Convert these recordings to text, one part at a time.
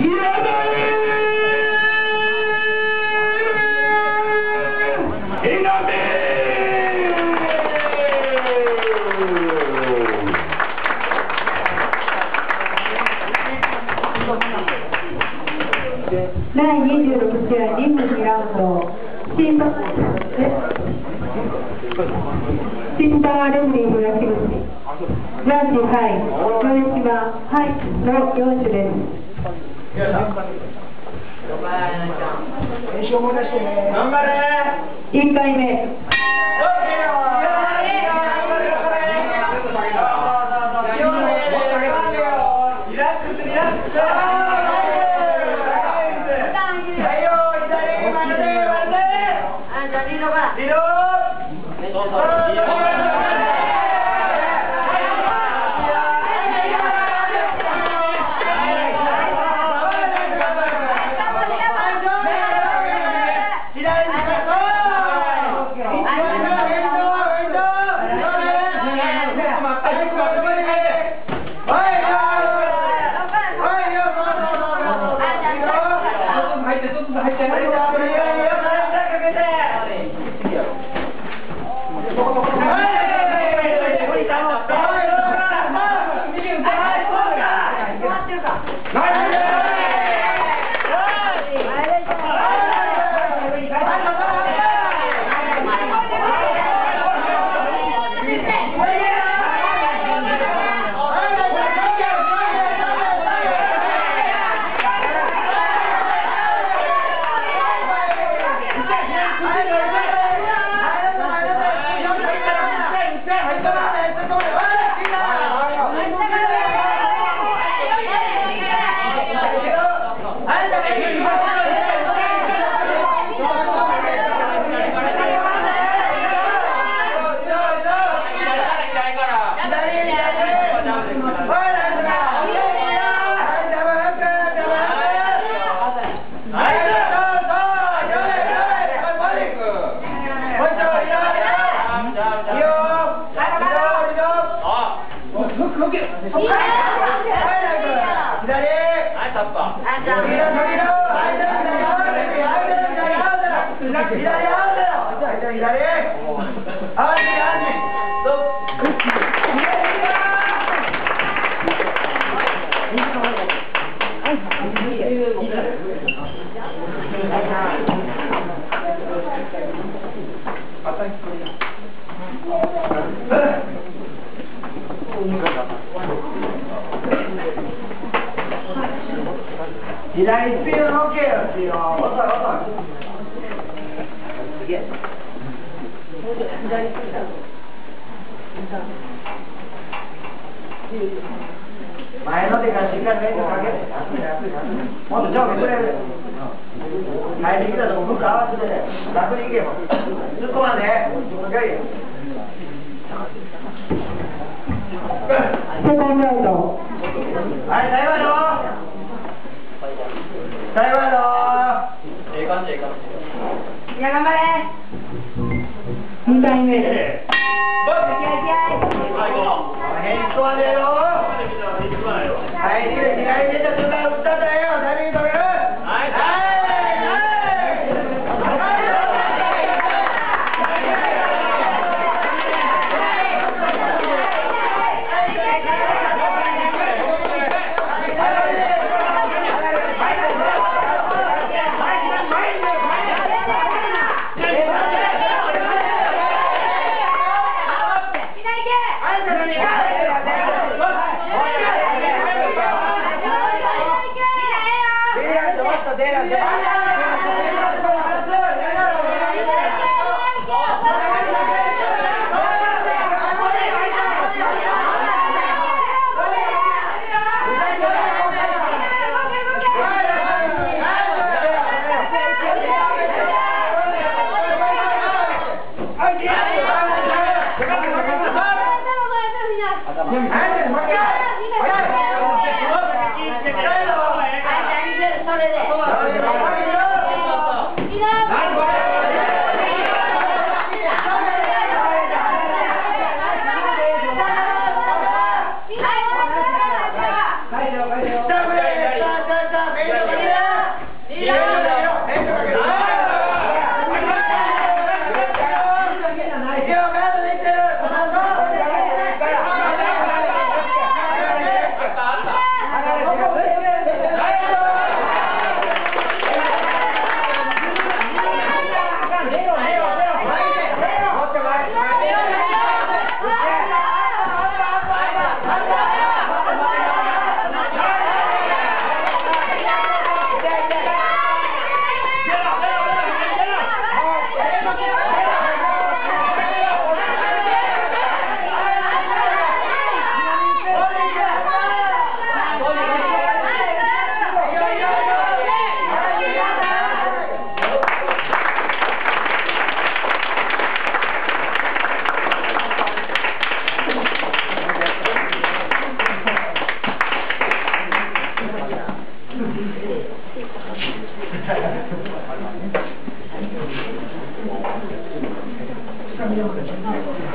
第26試合2分2ラウンド審判レフェリー村木口ジャッジはい米島はいの4種です。 頑張れ 1回目リラックスリラックス左スピードの OK よ、スピード。遅い遅い。すげえ。前の手からしっかりメントかけて。もっと上下くれる。入ってきたとこ僕合わせてね。楽にいけば。突っ込まんで。よいよ。 セカンドアウト。 はい、大ワード。大ワード。ええ感じ、ええ感じ。 いや、頑張れ。2回目。 はい、ヘッドは出ろ。はい、左出た瞬間打ったんだよ。誰に止める。はい。それで。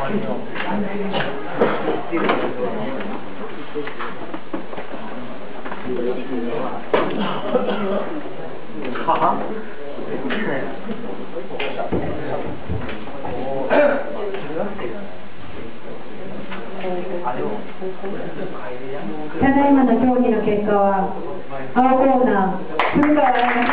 ただいまの競技の結果は青コーナー古川彩